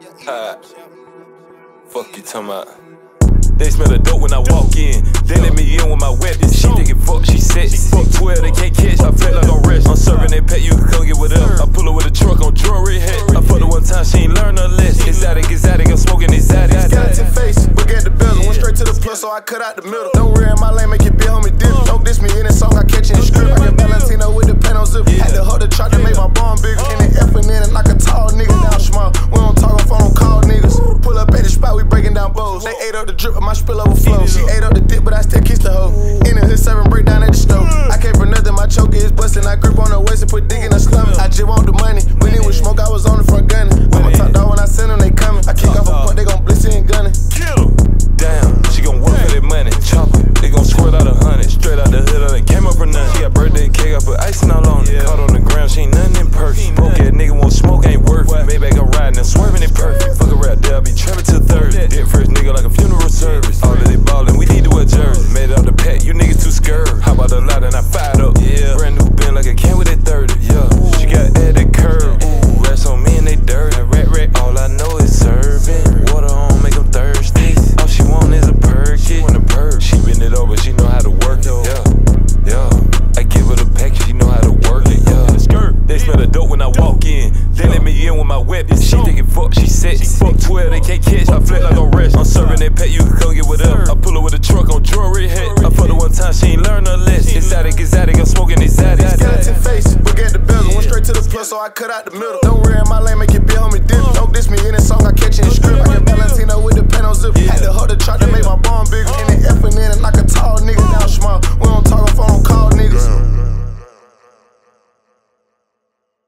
Fuck you talking about? They smell the dope when I walk in. They let me in with my weapons. She thinking fuck, she sexy. Fuck 12, they can't catch. I feel like I'm rest. I'm serving that pet, you can come get with up. I pull her with a truck on jewelry hat. I fucked her one time, she ain't learn her lesson. Exotic, I'm smoking exotic. Skeleton face, look at the bezel. Went straight to the plus, so I cut out the middle. Don't rear in my lane, make it big, homie dip. Don't diss me in the song, I catch in the script. I got Valentino with the pen on zip. Had to hold the truck to make my bomb bigger. In the F and in and like a tall nigga down small. We don't talk on phone, don't call niggas. Pull up at the spot, we breaking down bows. They ate up the drip, my spill overflow. She ate up the dick, but I still kiss the hoe. In the hood, 7 break down at the stove. I came for nothing, my choker is busting. I grip on her waist and put dick in her stomach. I just want the money. When it was smoke, I was on the front gunning. With my top dog, when I send them, they coming. I kick off a point, they gon' blitz and gunning. Kill 'em. Damn, she gon' work for that money. Chopper, they gon' squirt out 100. Straight out the hood, I came up for nothing. She got birthday cake, I put icing all on it. Caught on the ground, she ain't nothing in perfect. Broke ass nigga won't smoke, ain't worth it. Maybach, I'm riding and swerving it perfect. Fuck around there, I be trapping till Thursday. Did first nigga like a funeral service. All of they ballin', we need to wear jerseys. Made it out the pack, you niggas too scared. How about the lot and I fired up? Yeah, brand new bin like a can with that 30. Yeah, she got added curve. Ooh, rats on me and they dirty. Rat, all I know is serving. Water on, make them thirsty. All she want is a perky. She bend it over, she know how to work it. Yeah. I give her the package, she know how to work it. Yeah. They smell the dope when I walk in. They let me in with my weapons. She thinking fuck, she sexy. Fuck 12, they can't catch. I flex like I'm rest. I'm serving that pet, you can come get with up. I pull her with a truck on jewelry hat. I fucked her one time, she ain't learn her lesson. Exotic, I'm smoking exotic. Skeleton face, look at the bezel. Went straight to the plus, so I cut out the middle. Don't rear in my lane, make it big, homie dip. Don't diss me in the song, I catch in the script. I got Valentino with the pen on zip. Had to hold the truck to make my bomb bigger. In the F and in and like a tall nigga down small. We don't talk on phone, don't call niggas.